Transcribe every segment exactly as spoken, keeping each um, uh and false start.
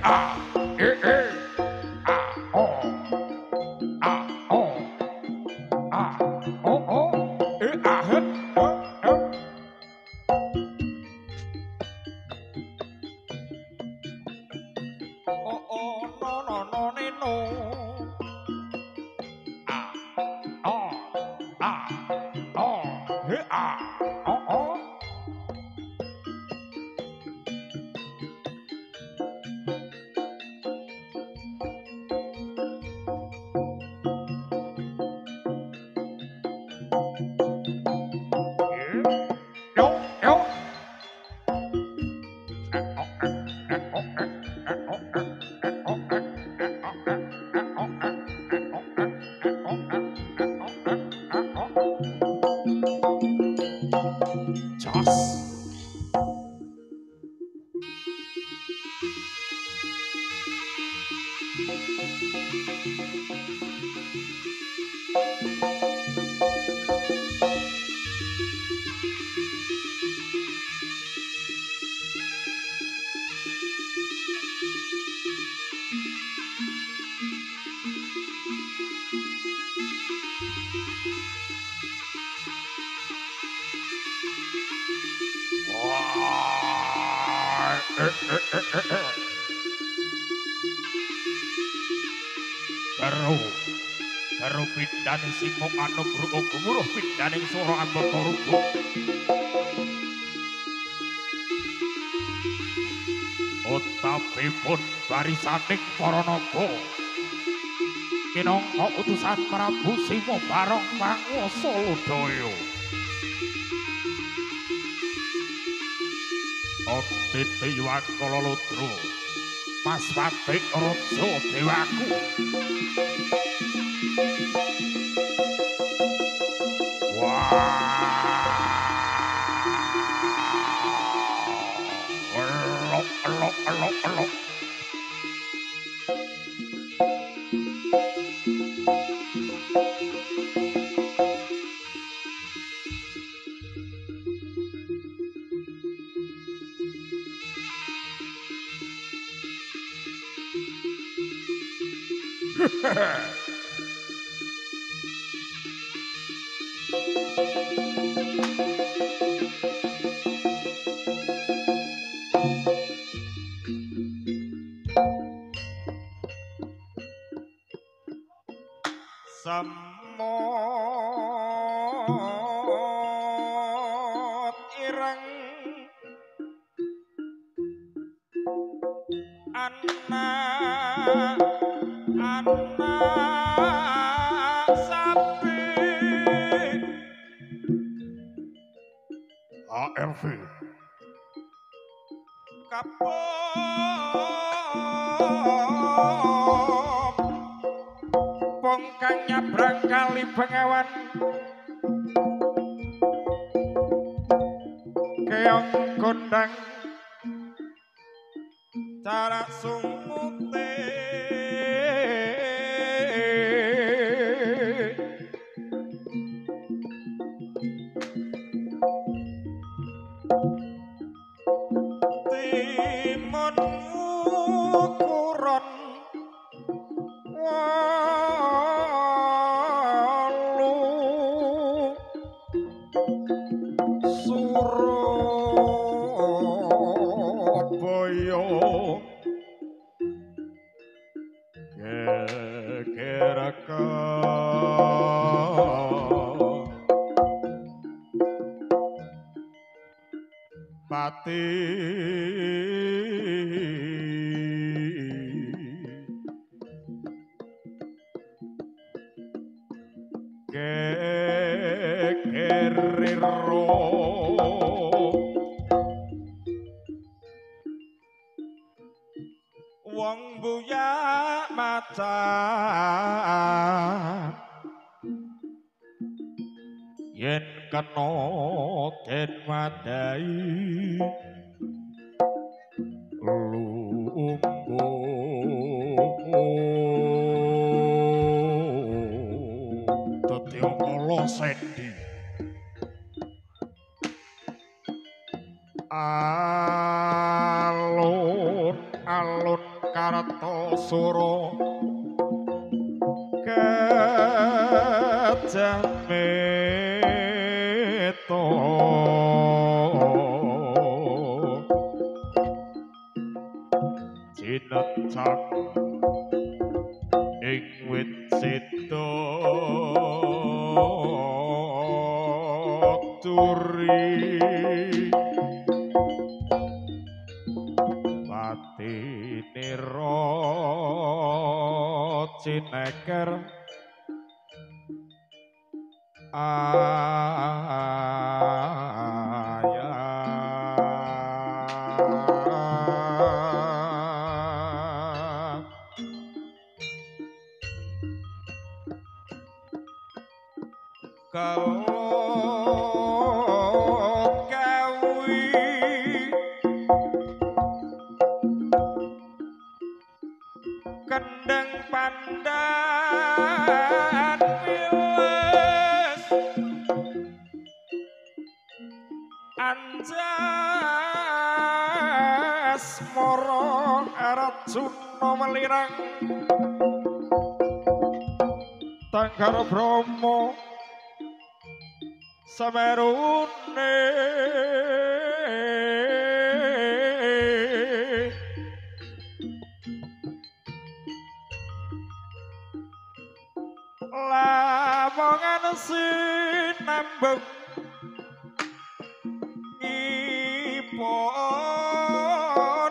ah eh eh ah oh ah oh ah oh oh eh ah eh eh eh. Oh oh no no no ne, no ah oh ah oh eh ah oh oh. Yo yo. Jos. Wah. Eh, eh, eh, eh, eh. Karo karo pindhaning simo anu bruko gumuruh pindhaning swara ambata rubuh. Utapipun barisaning para naga kinangka utusan Prabu Sima Barong Manguwasa Lodaya. Otiti Wakala Ludra Mas Patik Raja Dewaku. Wah. Elok elok elok elok. Semut ireng anak anak sapi A R V kapok pongkang nyabrang kali Bengawan keong gondang cara sumute timun ukuran walu Surabaya gegeraka pati gegeriro wong buya macan yen kena den wadai lumbuh dadi kala sendi alun alun sura gajah meta jinecak ing wit seta turi patinira cineker ayam kalau kawi kendeng pandan miles anjas moro arjuna melirang Tanggara Bromo Semerune lamongan sinambung ngipon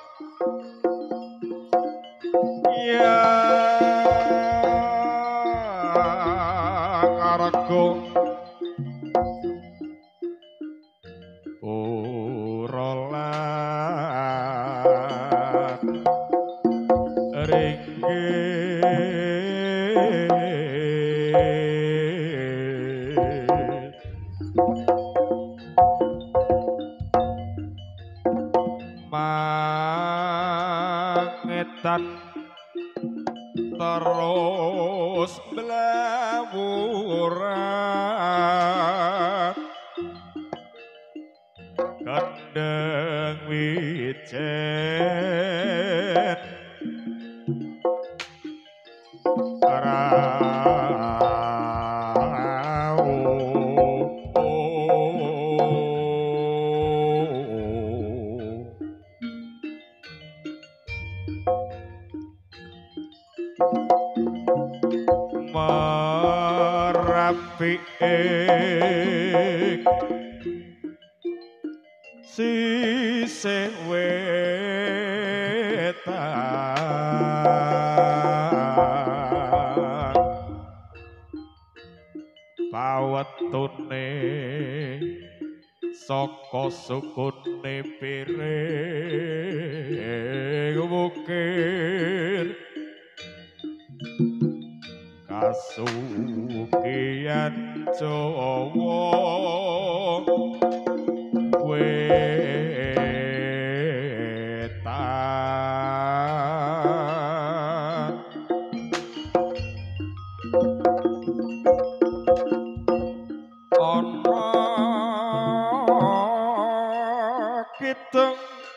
ya ngarego uralan ringgit mangetan terus blawuran kendeng wijen merapi sisih wetan pawetune saka sukune piring wukir kasugihan Jawa wetan ana kidung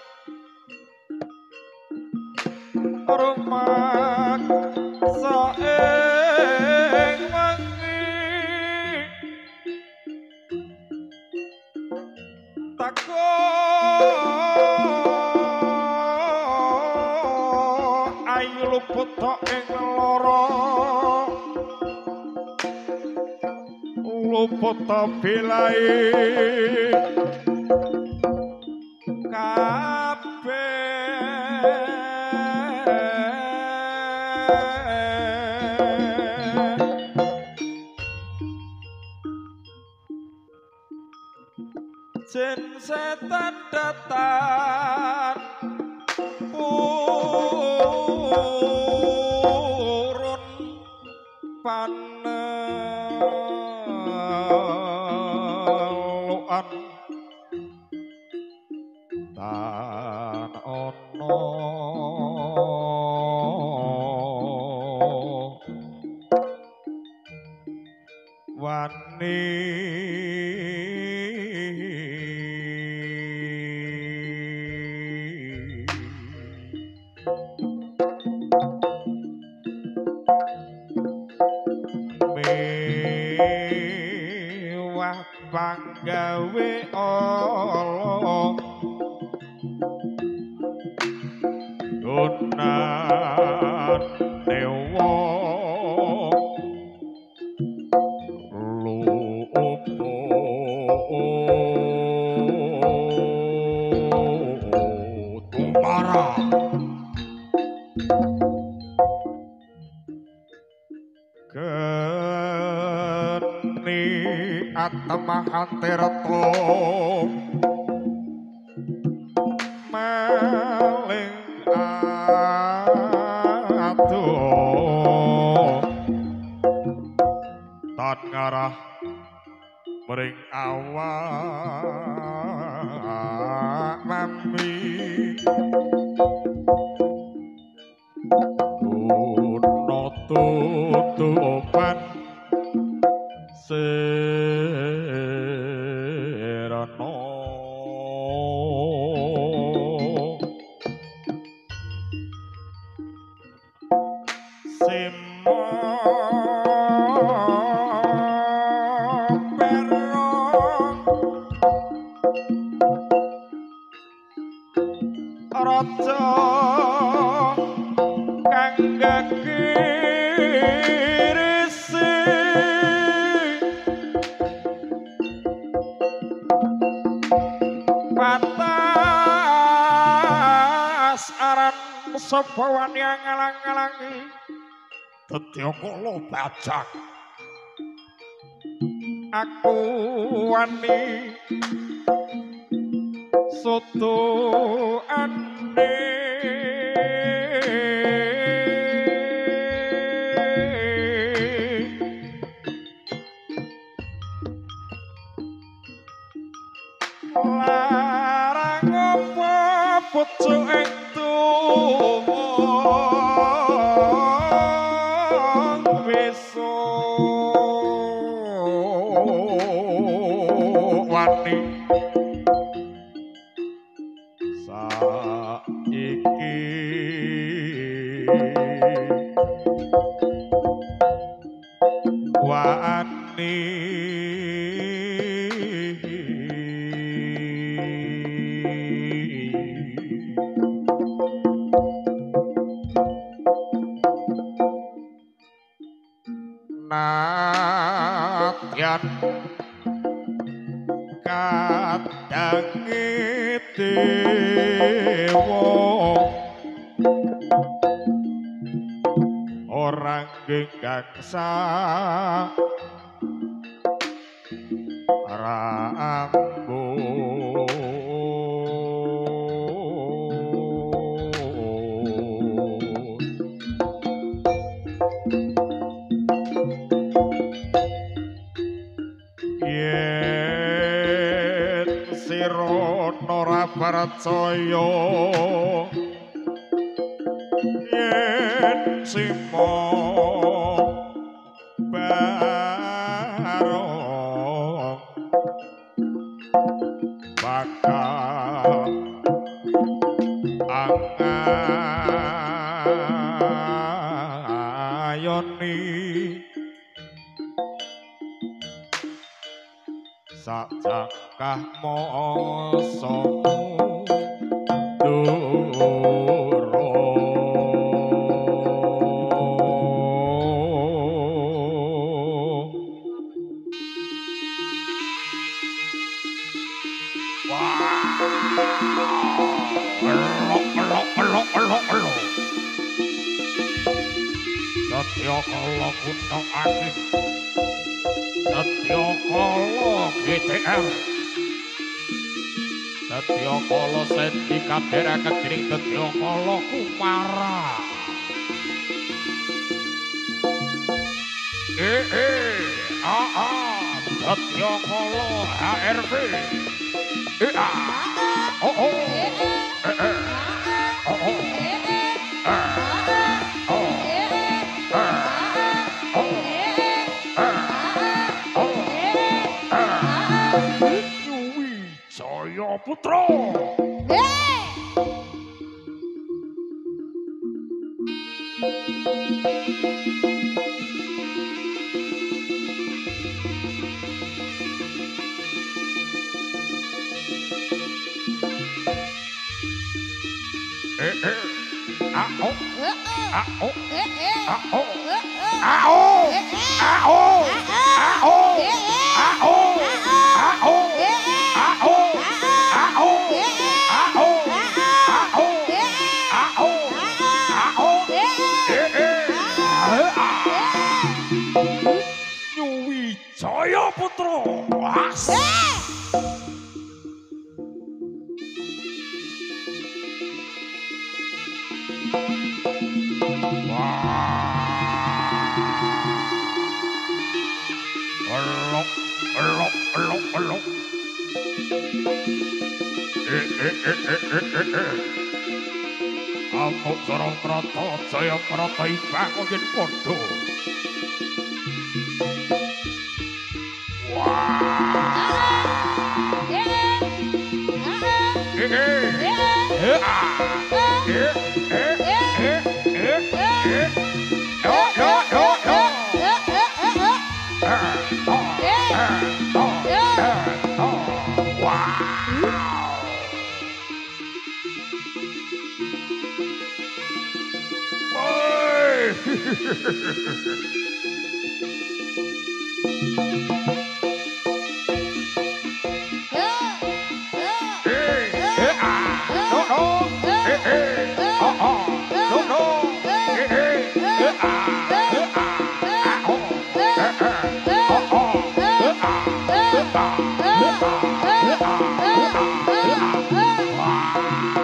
rumah saeng wengi tako ayu luput ing lara luput bilai jin setan datang purun panelukan tan ono wani mewah panggawe Allah donan dewa lupo tumara keni atmahan tirta maling atuh tan ngarah mring awak mami guna tutupan serana simo perong raja kang gegirisi batas aran sapa wani ngalang-alangi Setya kala bajak aku wani soto ane larang apa pucuk itu wani saiki wani natyan kadange dewa orang gengsa rambu ora percaya yen simo barong bakal angayoni sak cakah masa duro wah elok elok elok elok elok Setya kala kutha ati Setya kala G T R Setya kala Sendi kadherake dening Setya kala Kumara eh eh ah ah Setya kala H R V eh ah oh oh eh eh oh oh ah oh Jaya Putra. Hey! Eh eh. Ah oh. Heeh. Ah oh. Heeh. Ah oh. Heeh. Ah oh. Heeh. Ah oh. Ah oh. Heeh. Ah oh. Ah oh. Heeh. Ah oh. Ah oh. Heeh. Ah oh. Heeh. Ah oh. Heeh. Ah oh. Ah oh. Eh eh. Ah. Nyuwi Jaya Putra. As. Elok, elok, elok, elok. Eh, eh, eh, eh, eh, eh, eh. Aku Sorong Prata Jaya Prata Ibangun yen podo. Wah. Eh, eh. Eh, ah. Eh, eh, eh, eh, eh. Yo, yo, yo, yo. Eh, oh, eh, oh, eh, oh. Wow. Woi. Eh, eh, ah. No, no. Eh, eh. Oh, oh. No, no. Eh, eh. Eh, ah. Eh, ah. Ah, oh. Eh, eh. Oh, oh. Eh, ah. Eh, ah. Eh, ah. Eh, ah. Eh, ah. Eh, ah. Wow.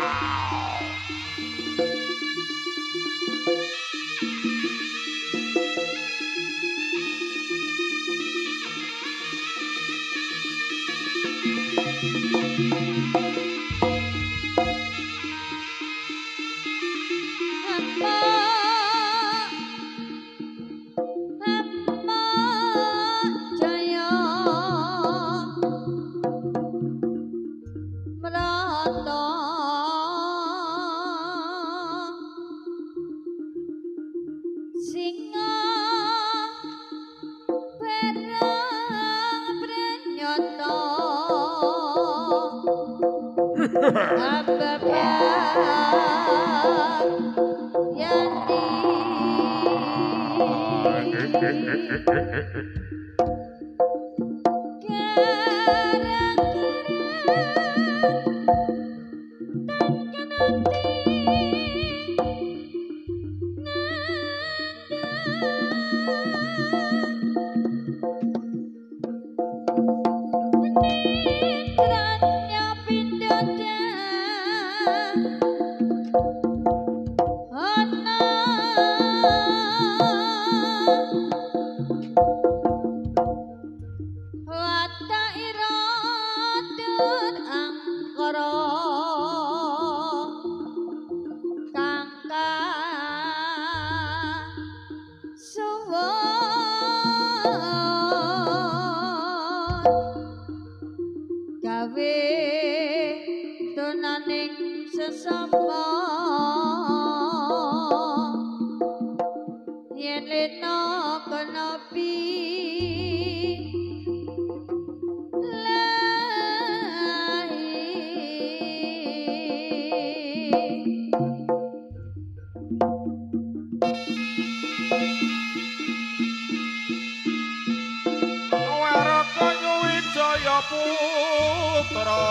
Putra.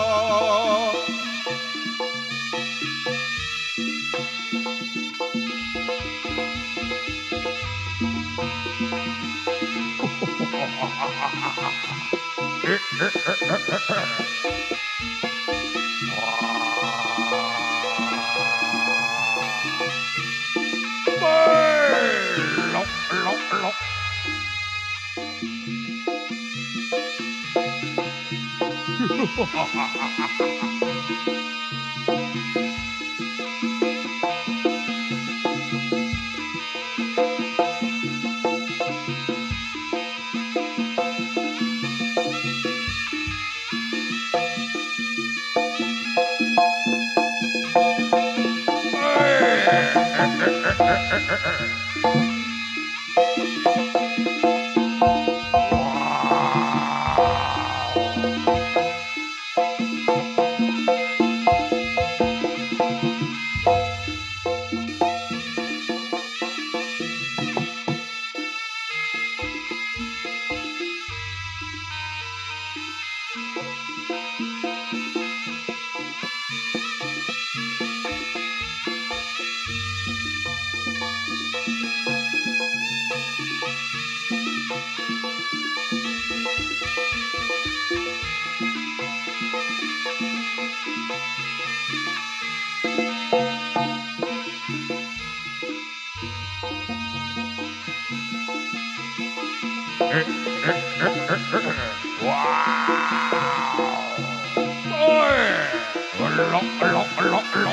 Lok, lok, lok. eh, eh, eh, eh, eh. Wow. Oi. Elok, elok, elok, elok.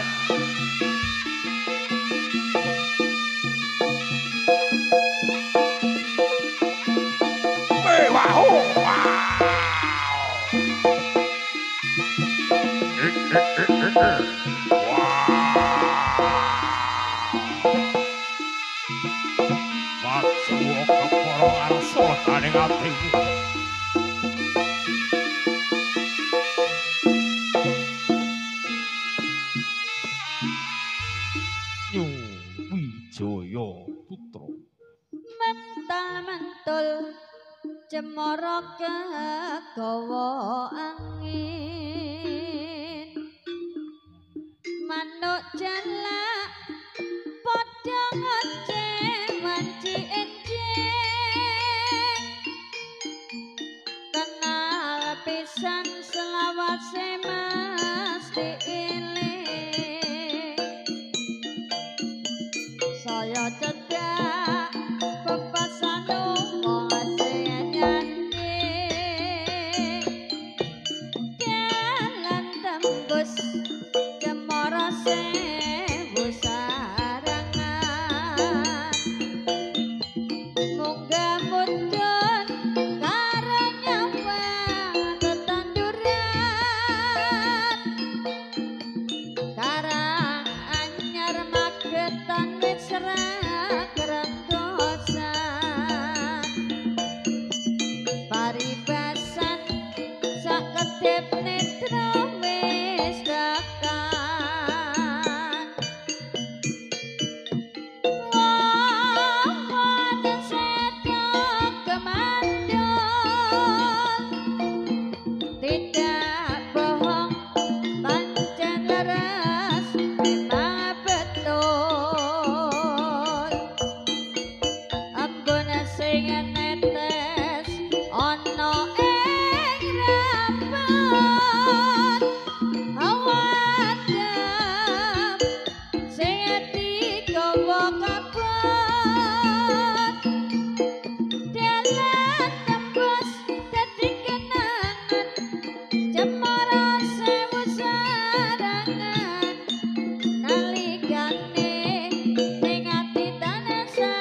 Eh, wow. Wow. Eh, eh, eh, eh, eh. Matsuo keporo arso taning atimu. Nyu Wijaya Putra. Mental-mentul cemara kegawa angin. Manuk jalak padha ngeceh wanci enjing. Kenal pisan selawase mesti iling. Saya cedak pepasan wong sing nyanyi. Jalan tembus cemara sewu sarangan. Munggah mudhun karo nyawang tetanduran. Karang anyar magetan wit serak renggosan. Paribasan sakedhep netra wis tekan. Wong sedo kemandul tidak bohong pancen leres memang betul. Embun sing netes ana ing rapet. Awadem sing digawa kabut. Dalan tembus dadi kenangan cemara sewu sarangan. Nalikane ning ati tanan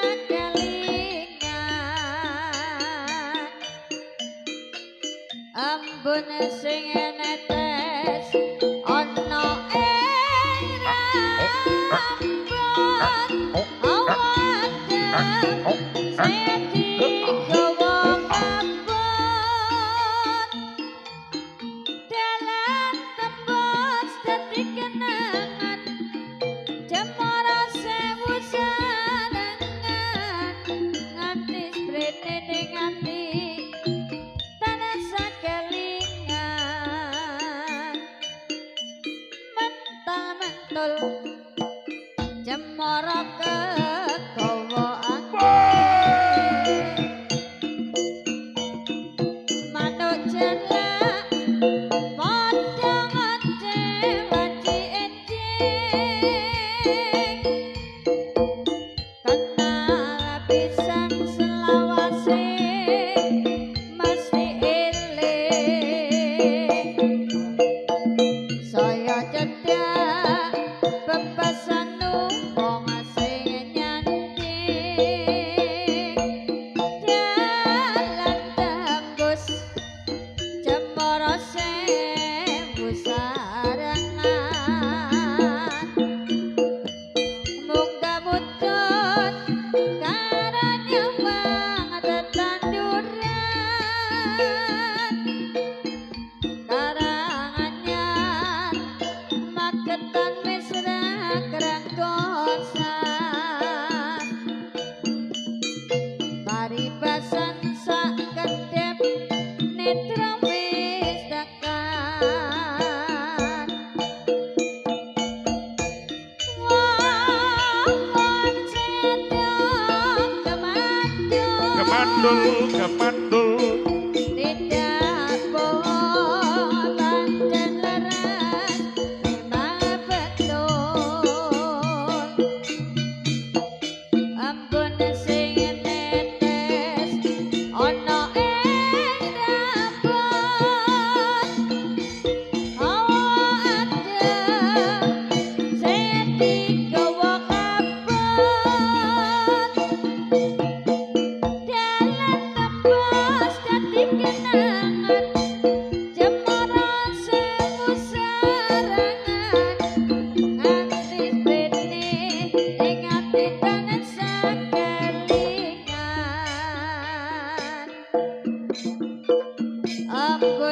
sakelingan. Embun sing netes ana ing rambut. Awadem sing digawa kabut. Dalan tembus dadi kenangan cemara sewu sarangan. Nganti sprene ning ati tanan sakelingan. Mental-mentul cemara kegawa angin. Manuk jalak padha ngeceh wanci enjing. Kenal pisan selawase mesti iling. Saya cedak bebasan wong sing nyanding. Dalan tembus cemara sewu sarangan. Munggah mudhun karo nyawang tetanduran. Karang anyar magetan wis renggosan. Paribasan sakedhep netra wis tekan. Wong sedo kemandul Kemandul, kemandul. tidak bohong pancen leres memang betul. Embun sing netes ana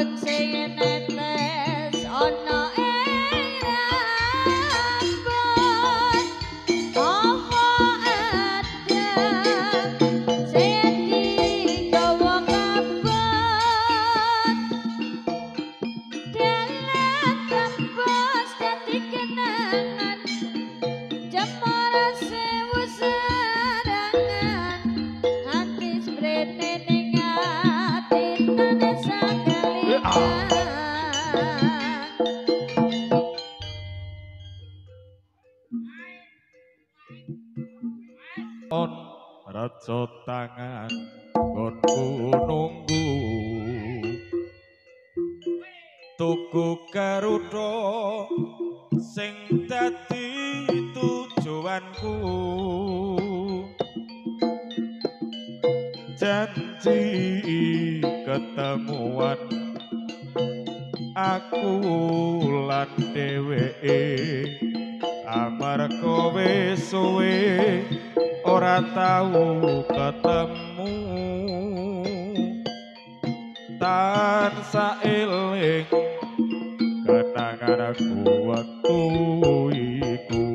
angin sing netes ana ing rambut apa adem sing digawa kabut dalam tembus dadi kenangan jemara sewu serangan hati sprene ning ati tane sakalian on raja tangan gonku nunggu tuku garuda sing dadi tujuanku janji ketemuan aku lan dheweke amarga wis suwe ora tau ketemu tansah eling kenangan aku waktu iku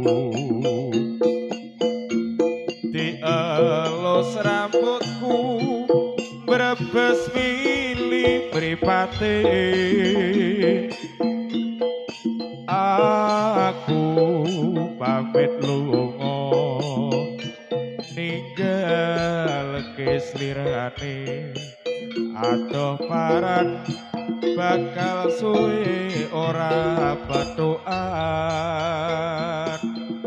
dielus rambutku brebes mili mripate aku pamit lunga ninggal keslirane adoh paran bakal suwe ora patokan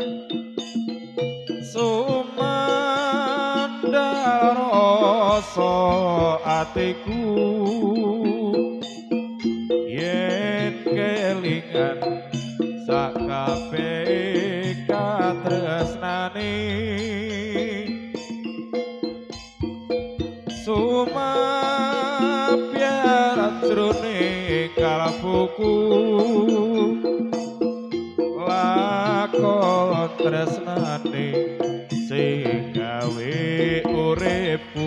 sumandar rasa atiku yen kelingan sakabeh katresnane sumapyar jroning kalbuku lakon tresnane sing gawe uripku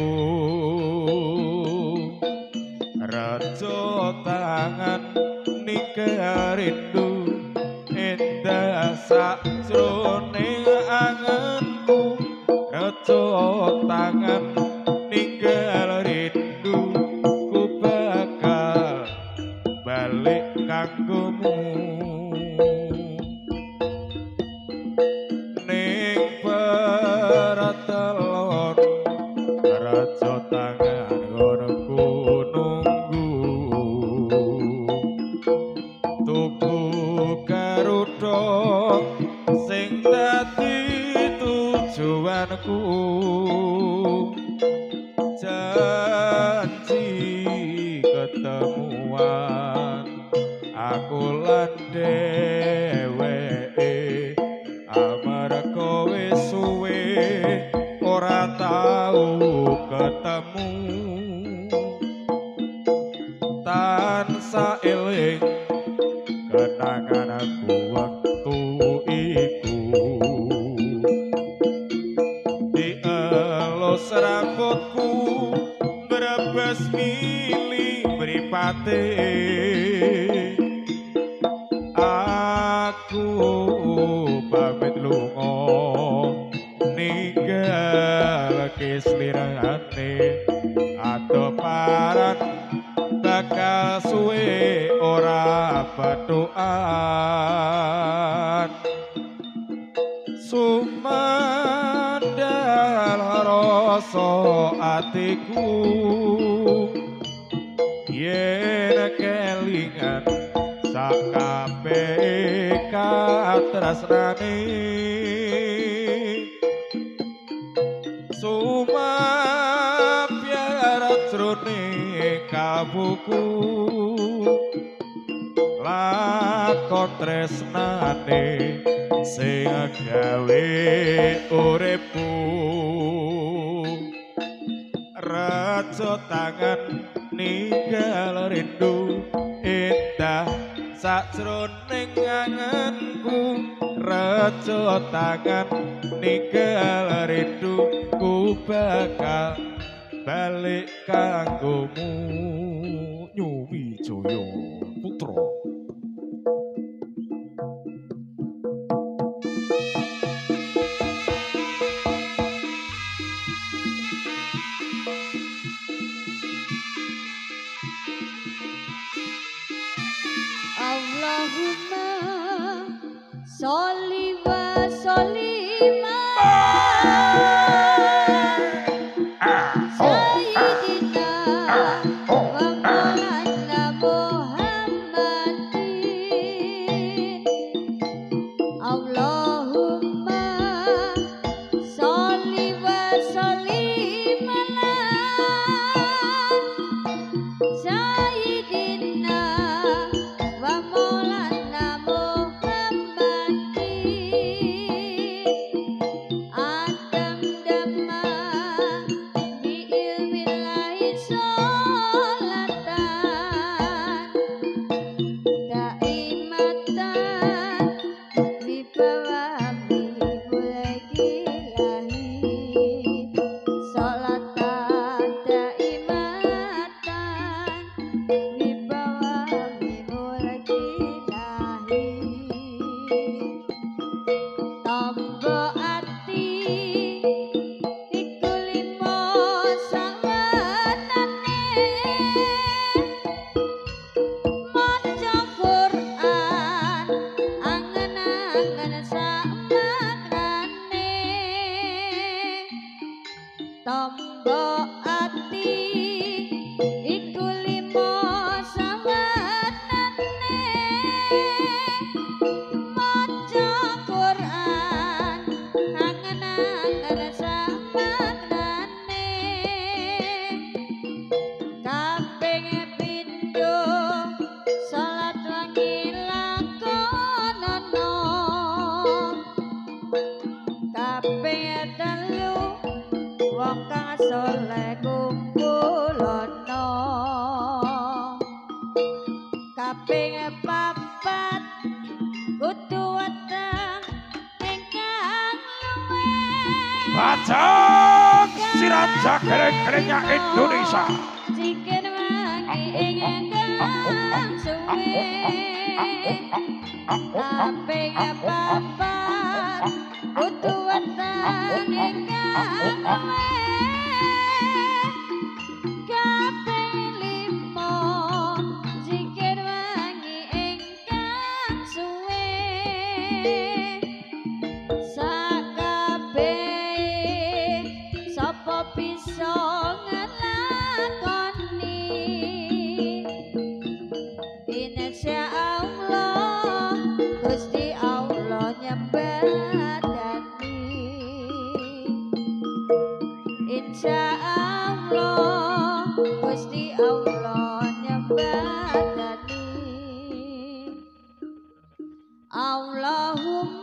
raja tangan nikah rindu endah sakjroning angenku raja tangan ninggal rindu ku bakal balik kanggomu ning peratelon raja tangan ngono ku nunggu tuku garuda sing dadi tujuanku janji ketemuan aku lan dheweke amarga wis suwe ora tau ketemu tansah eling kenangan aku waktu iku dielus rambutku brebes mili mripate aku pamit lunga ninggal keslirane adoh paran bakal suwe ora patokan sumandal rasa atiku yen kelingan sakabeh katresnane sumapyar jroning kalbuku lakon tresnane sing gawe uripku raja tangan ninggal rindu endah sajroning angenku raja tangan ninggal rindu ku bakal balik kanggomu nyuwi Wijaya Putra. Allahumma sholli wa sallim Sayyidina wa maulana Muhammadin. Allahumma sholli wa sallim Sayyidina wa maulana Muhammadin. Adam dama bi ilmillahi sholatan daimatan bi bawami mulkilahi sholatan daimatan bi bawami mulkilahi. Tombo ati iku limo sawenane maca Quran angen-angen samaknane. Tombo ati iku limo sawenane maca Quran angen-angen samaknane. Kaping pindho salat wangi lakonono. Kaping telu wong kang saleh kumpulono. Kaping papat kudu weteng ingkang luwih Bajak siram jageleng-gelengnya Indonesia. Sikir wangi ingkang suwe. Kaping papat kudu weteng ingkang luwih. Kaping lima sikir wangi ingkang suwe. Sakabehe sapa bisa nglakoni. Insya Allah Gusti Allah nyembadani. Insya Allah Gusti Allah nyembadani. Allahumma